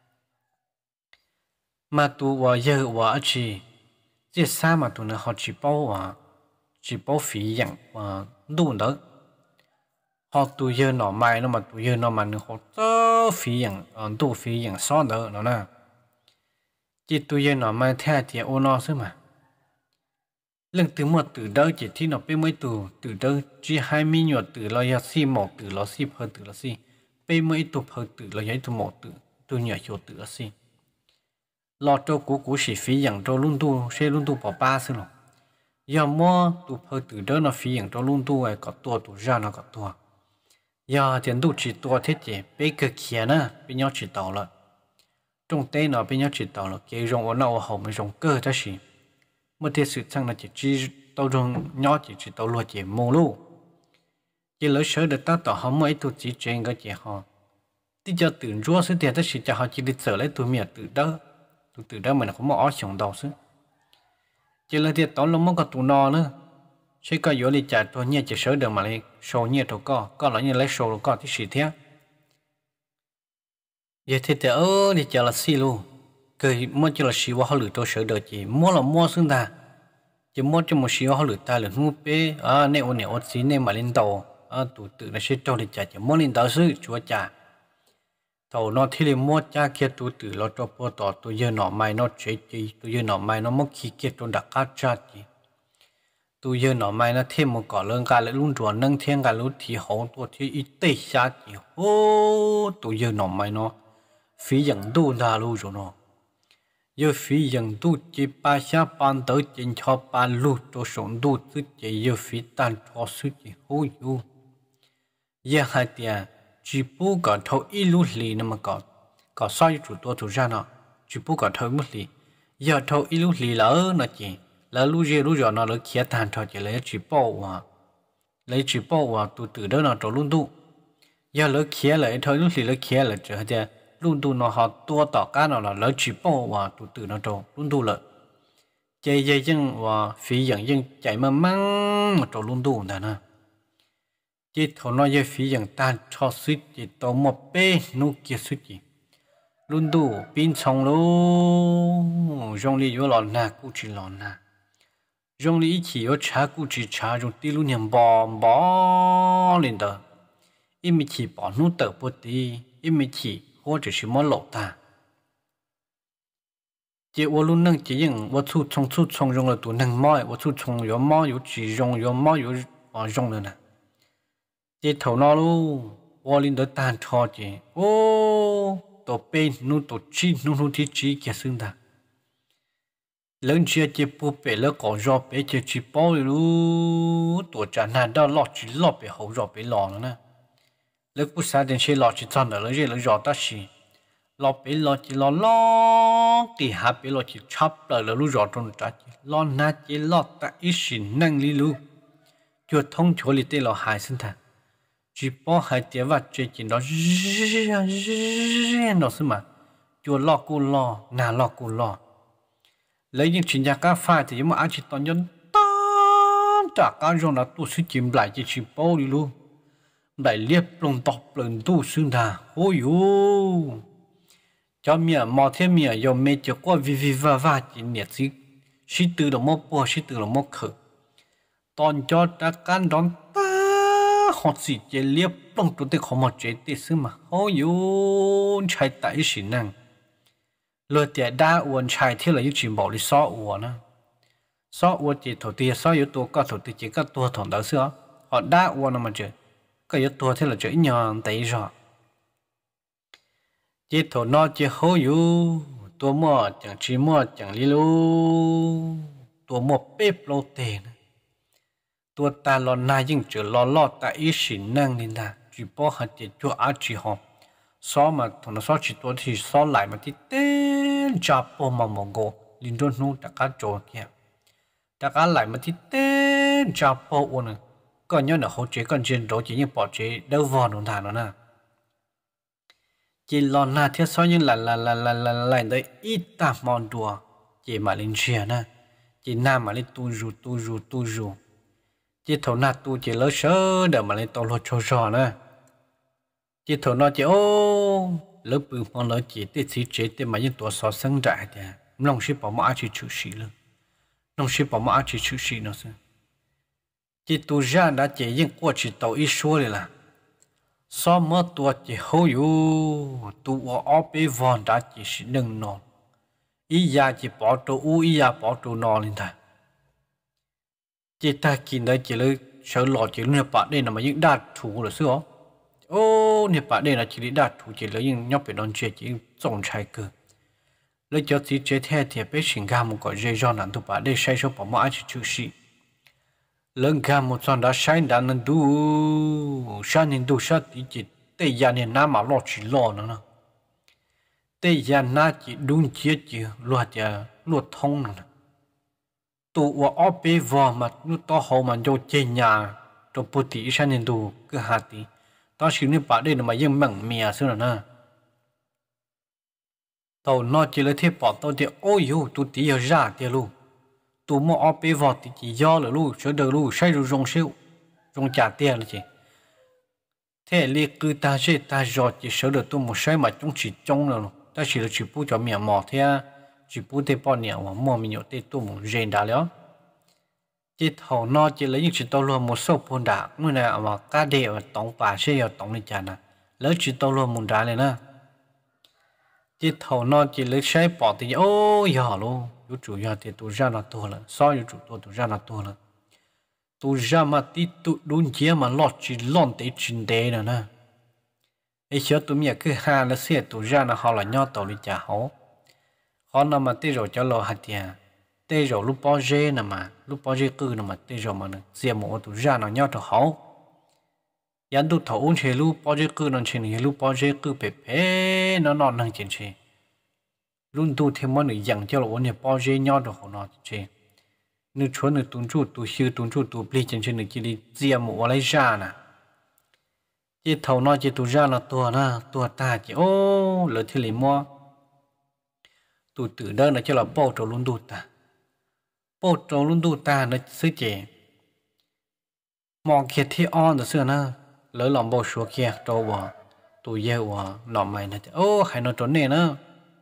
mà tu và giờ và chỉ chỉ sao mà tu nó họ chỉ bảo và chỉ bảo phí dạng và đủ đó họ tu giờ nó mai nó mà tu giờ nó mà nó họ tớ phí dạng đủ phí dạng sao đó nó nè chỉ tu giờ nó mai theo thì ô nó xứ mà lần từ một từ đâu chỉ thì nó bên mấy tu từ đâu chỉ hai mươi nhiều từ lo ya si một từ lo si hơn từ lo si bên mấy tu hơn từ lo ya tu một từ tu nhiều nhiều từ lo si lo cho cú cú sĩ phí dạng cho luôn tu xe luôn tu bỏ ba xứ rồi giờ mua tu hơn từ đó nó phí dạng cho luôn tu ấy có tua tu ra nó có tua giờ tiền tu chỉ tua thế chứ bên cái kia nè bên nhau chỉ tàu了trong tay nó bên nhau chỉ tàu了cái rong ở nào hậu mới rong cơ đó gì một thế sự sang là chỉ chỉ tàu rong nhỏ chỉ chỉ tàu lúa chỉ mù lu chỉ lỡ sợ được ta tàu họ mới tu chỉ chuyện cái gì họ tí cho từ rúa số tiền đó chỉ cho họ chỉ đi sợ lấy tu miệt từ đó từ từ đó mình không có ở sống đầu xứ chỉ là tiền tao lông mất có tụ nọ nữa chỉ có yếu đi trả thôi nhẹ chỉ sợ được mà lấy sầu nhẹ thôi có có là như lấy sầu có thì xịt thế vậy thì để ở đi trả là xí luôn cái mua cho là xí vào họ lựa tôi sợ được chỉ mua là mua xứng ta chỉ mua cho một xí họ lựa ta là mua bé à nè ôn nè ôn xí nè mà lên tàu à tụ tự là sẽ cho đi trả chỉ mua lên tàu xứ chúa trả tàu nó thì là mua cha kia tụ tự lo cho po tàu tụ giờ nọ mai nó chế chi tụ giờ nọ mai nó mất khí kia trong đặc cá cha chi tụ giờ nọ mai nó thêm một cỏ lợn gà lại luôn chuột nâng thiên gà lú thì hậu tụ thì ít tê xa chi ô tụ giờ nọ mai nó phí dẫn tu ra luôn rồi nó giờ phí dẫn tu chỉ ba xa ban tới trên cho ban lu cho sống tu chứ chỉ giờ phí tan cho sự chỉ hôi yêu giờ hai tiền chỉ bố cả thâu ít lú lì nó mà cả cả sai chủตัวchủ ra nó chỉ bố cả thâu mất lì giờ thâu ít lú lì lỡ nó chỉ lỡ lú gì lú giờ nó lỡ kia tan thâu chỉ lấy chỉ bao hòa lấy chỉ bao hòa tu từ đó nó cho luôn tu giờ lỡ kia lại thâu lú lì lỡ kia lại trở ra luôn tu nó họ tua tỏ cá nó là lỡ chỉ bao hòa tu từ nó cho luôn tu lỡ chạy chạy chân và phí dẫn chân chạy mà măng mà cho luôn tu nè nè chỉ thầu nói về phí dẫn ta cho suy chỉ tàu một bê nu kia suy chỉ luôn tu pin xong luôn trong lý do lòn na cũng chỉ lòn na trong lý chỉ có trả cũng chỉ trả trong tí luôn nhầm bò bò lên đó im chỉ bỏ nu tờ bớt đi im chỉ或者是么老大chỉ我luôn nâng chỉ những我出从出从用了都能买我出从有买有只用有买有啊用了呢chỉ thầu nó luôn我lên đó tan cho chỉ ô tổ bên nu tổ chi nu nu thì chi kia xương ta lớn chia chỉ bố bể lỡ có rò bể chỉ chỉ bao luôn tổ trả nạn đó lọt chỉ lọt bể hậu rò bể lò nữa nè lỡ bút sa đến xe lọt chỉ chọn được lỡ gì lỡ rò ta xì lọt bể lọt chỉ lọt lọt thì hạ bể lọt chỉ chắp lại lỡ lu rò trong trả chỉ lọt na chỉ lọt ta ít xin năng lý lu chưa thông chỗ li tê lọt hại sinh ta chỉ bỏ hai tiếng và chơi chỉ đó nó xí mà chưa lọt cu lọt na lọt cu lọt lấy những chuyện nhà cá pha thì mà anh chỉ toàn nhân tam trả cá rong là tu sĩ chìm lại chỉ chỉ bao đi luôn đại liệp lồng tọp lần tu xương đà ôi ô cho mẹ mò thêm mẹ giờ mẹ cho qua vi vi va va chỉ nhiệt sĩ sĩ từ là mò bò sĩ từ là mò khử toàn cho ta can đón ta họ chỉ chế liệp lồng tụi tôi không một chế tê xương mà ôi ô chạy tại sĩ năng lừa tiền đa uốn chạy thế là những chuyện bảo đi xóa uốn á xóa uốn chỉ thổ tiền xóa yếu tố có thổ tiền chỉ có tua thằng đó xưa họ đa uốn mà chơi cái yếu tố thế là chơi nhon đấy rồi chỉ thổ nó chỉ hối yếu tua mua chẳng chỉ mua chẳng lý lu tua mua bếp lô tiền tua ta lo na nhưng chỉ lo lo ta ý xin năng nên là chỉ bỏ hạt tiền cho ăn chỉ họ xóa mà thằng nó xóa chỉ tua thì xóa lại mà thì tên chạp bộ mà mong go linh đôn nu đã cá trộn kia đã cá lại mà thì tên chạp bộ nữa còn nhớ là hỗ trợ con trên rồi chỉ những bỏ chế đâu vào đồng thản nó nè chỉ lo na thiết so như là là là là là là đấy ít ta mòn đùa chỉ mà lên chia nè chỉ nam mà lên tu rù tu rù tu rù chỉ thầu na tu chỉ lỡ sớ để mà lên tàu lột cho trò nè chỉ thầu nó chỉ ô lỡ bự mong lỡ chỉ để chỉ chế để mà những tuổi so sinh đại thì lòng sĩ bảo mà chỉ chịu sĩ luôn lòng sĩ bảo mà chỉ chịu sĩ nó xem chỉ tu ra đã chỉ những qua chỉ tàu ít số là so mất tua chỉ hậu yêu tu ở bên vòn đã chỉ是能 nọ ý gia chỉ bỏ trâu u ý gia bỏ trâu nọ lên thà chỉ ta kinh đấy chỉ lấy sợ lọ chỉ lấy bạn đây là mà những đạt thủ là xưa ô nè bạn đây là chỉ lấy đạt thủ chỉ lấy những nhóc bị đòn chơi chỉ trồng trái cơ lấy cho chỉ chơi theo thì bé sinh gam một cái dây giòn là tụi bạn đây sai số bỏ mã chỉ chịu sĩ lớn gam một con đã sai đã nên đủ sai nên đủ sai thì chỉ tây gia nên nam mà lo chỉ lo nữa nè tây gia na chỉ đúng chết chỉ luật giờ luật thông nữa tụ ở bên vò mà nó to hậu mà cho chơi nhà cho bố tí sai nên đủ cứ hạt tí đó chỉ nên bạn đây là mà dân mặn mè xưa rồi nè tàu nó chỉ lấy thiết bỏ tàu thì ôi yo tụ tí giờ ra thì luôn tụ mua ở bên vò thì chỉ do là luôn sửa được luôn sai rồi rong siêu rong trả tiền là chị thế li cứ ta sẽ ta rõ chỉ sửa được tụ một sai mà chúng chỉ trông rồi ta chỉ là chỉ bù cho miệng mỏ thế chỉ bù để bao nhiêu mà mua mình nhổ để tụ một rèn đã léo chỉ thầu nó chỉ lấy những chỉ tàu luôn một số phun đáมื่อnào mà cá đê và tổng bà sẽ ở tổng này chán à lấy chỉ tàu luôn một đá này nè chỉ thầu nó chỉ lấy sai bỏ thì ô giờ luôn chủ chủ nhà thì tụ ra là to了 so chủ chủ tụ ra là to了 tụ ra mà tí tụ đúng chia mà lọt chỉ lon tới chín đề nữa nè ấy chứ tụi mình cứ hà là xe tụ ra là họ là nhau tàu đi trả họ họ nằm mà tê rồi cho lo hạt tiền tê rồi lúc bao giờ nè mà lúc bao giờ cứ nè mà tê rồi mà nè xe một tụ ra là nhau cho họ yan tụ thầu uống chơi lúc bao giờ cứ nè chơi này lúc bao giờ cứ bể bể nó ngon hơn chuyện chơi luôn tu thêm món nữa dặn cho là uống này bao giờ nhau được họ nó chơi nếu chúa nữa tuân chủ tu siêu tuân chủ tu bê chân chân nữa chỉ đi xe một lấy ra nè chỉ thầu nó chỉ tu ra là tua nè tua ta chỉ ô lỡ thì lấy mua tu tự đó là cho là bao trâu luôn tu ta bao trâu luôn tu ta nó xứ chế mong kia thì on được xưa nè lỡ làm bao số kia trâu vào tu yêu vào nọ mày nè ô hay nó trốn này nè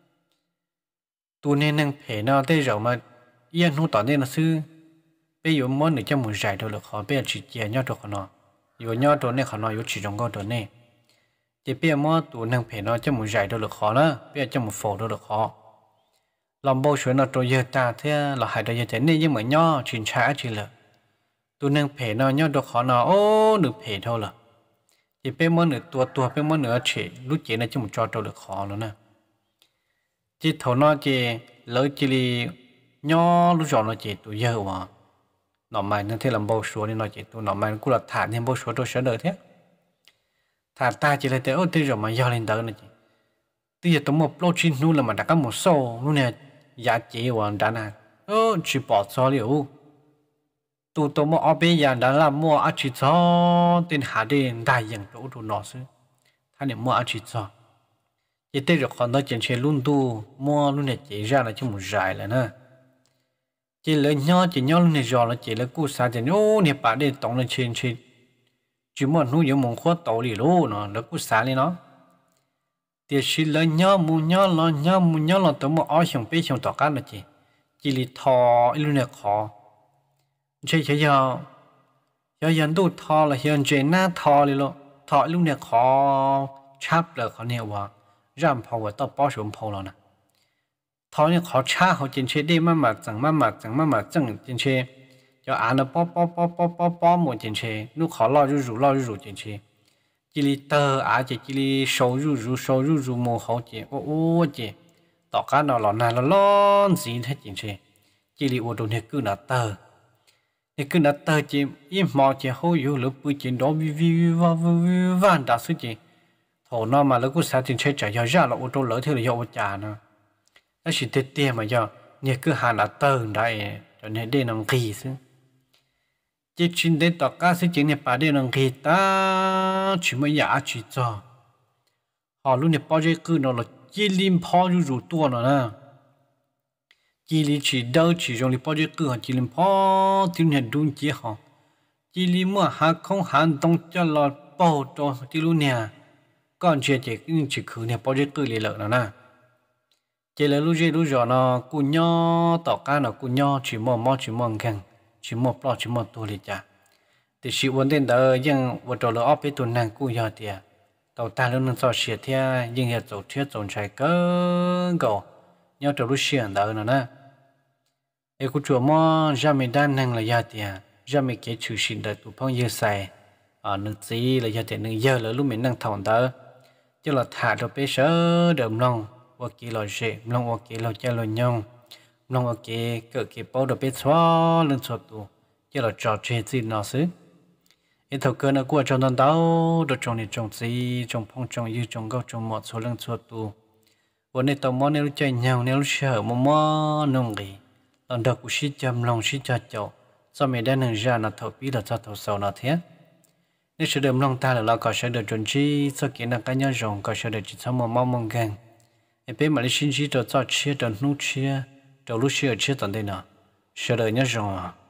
tu nên năng phải nó tới rồi mà yên không tỏ nên là xứ bây giờ muốn để cho một giải đồ được họ bây giờ chỉ chia nhau được nó dù nhau trốn này họ nói dù chỉ trong con trốn này thì bây giờ muốn tu năng phải nó cho một giải đồ được họ nữa bây giờ cho một phổ đồ được họ làm bao số nó trôi giờ ta thế là hai đứa giờ thế này nhưng mà nhau chuyển trả chỉ là tu năng phải nó nhau được họ nó ô được phải thôi là thì bây giờ nữa tua tua bây giờ nữa chỉ lúc chỉ là cho một trò đồ được họ nữa nè chỉ thầu nó chỉ lỡ chỉ li nhau lúc rồi nó chỉ tu giờ mà nó mày nó thế làm bao số nên nó chỉ tu nó mày cũng là thả thêm bao số tôi sẽ đợi thế thả ta chỉ là thế ô thế rồi mà do lên đỡ này chị bây giờ tôi một lô chín nu là mà đã có một số nu này giá trị hoàn đã nè ô chỉ bỏ cho liệu tụ tôi một ở bên nhà đã làm mua ở chỉ cho tên hạ đền đại diện chỗ tụ nó xứ他呢mua ở chỉ cho chỉ tới rồi còn đó chuyện chơi luôn tu mua luôn này chỉ ra là chỉ một giải là nè chỉ lấy nhau chỉ nhau luôn này rồi là chỉ lấy cú sa chỉ ô này bạn đây tổng là chuyện chơi chỉ muốn nuôi những món khoa tàu đi luôn nó lấy cú sa đi nó thì chỉ lấy nhau mua nhau lo nhau mua nhau là tụi mua ở trong bếp trong tàu cá là chỉ chỉ lấy thò luôn này khó chơi chơi giờ giờ dân tu thò là hiện chơi na thò đi luôn thò luôn này khó chắp là khó nhiều quá ram phao và tao bao xuống phao rồi nè thò này khó cha họ trên chơi đi mà mà chẳng mà mà chẳng mà mà chẳng trên chơi cho ăn nó bó bó bó bó bó bó một trên chơi lúc khó lo rú rú lo rú rú trên chơi chỉ li tơ à chỉ chỉ li sâu rú rú sâu rú rú mồ hậu chỉ ô ô chỉ tao cá nó lò này nó lon gì thế trên chơi chỉ li ô đồ này cứ là tơ thì cứ là tơ chỉ im mò chỉ hôi yếu lúc bữa chỉ đó vi vi va vi va đã sự chỉ thổ nó mà lúc cứ sáng trên chơi chạy ra là ô tô lỡ thì là do ô trà nữa nó chỉ tê tê mà do như cứ hàng là tơ đại cho nên đây nằm kỳ chứ chỉ chuyện đến tao cá sẽ chuyện này bà đi làm gì ta chỉ mới giả chỉ cho họ luôn này bao giờ cứ nó là chỉ lim phao rủ rủ tua nó nè chỉ li chỉ đâu chỉ dùng li bao giờ cứ họ chỉ lim phao tiêu này đúng chỉ họ chỉ li mua hàng không hàng đông cho là bao cho chỉ luôn nè còn chuyện chỉ chỉ cứ này bao giờ cứ li lợ nó nè chỉ là lúc gì lúc giờ nó cú nhỏ tao cá nó cú nhỏ chỉ mua mua chỉ mua ngang chỉ mua bao chỉ mua tu li cha thì sự vấn đề đó nhưng vật trò là ốp tuần nàng cú giờ thì tàu ta luôn luôn so sánh theo nhưng hiện tổ chức tổng trái cơ gạo nhau trò lúc xuyên đó nữa nè em cũng chùa mò ra mình đan năng là giờ thì ra mình cái chủ sinh đời tụ phong như sai ở nước gì là giờ thì nước giờ là lúc mình năng thòng đó chứ là thả được bé sớ đầm lòng và kỳ là dễ lòng và kỳ là chơi là nhông lòng và kỳ cỡ kỳ bao được bé xóa lên xóa tụ chứ là trò chơi gì nó xứ ít thầu cơ nó qua trong đàn đảo được trồng này trồng gì trồng phong trồng dưa trồng gạo trồng mọt số lượng số tuวันนี้ตัวมอเนี่ยรู้ใจเงาเนี่ยรู้เชื่อมอมอนงกีตอนเด็กกูชิจำลองชิจเจ้าสมัยได้หนึ่งจานนัดทบีเราจะทดสอบนัดเทียนี่เสด็จลงตาเราก็เสด็จจนจีสกินนักการยาจงก็เสด็จจิตสมมอมงกันไอ้เป็นมาเลชินจีตัวจอดเชื่อตัวนู้เชื่อตัวรู้เชื่อเชื่อตอนเดียวเสด็จเนี่ยจง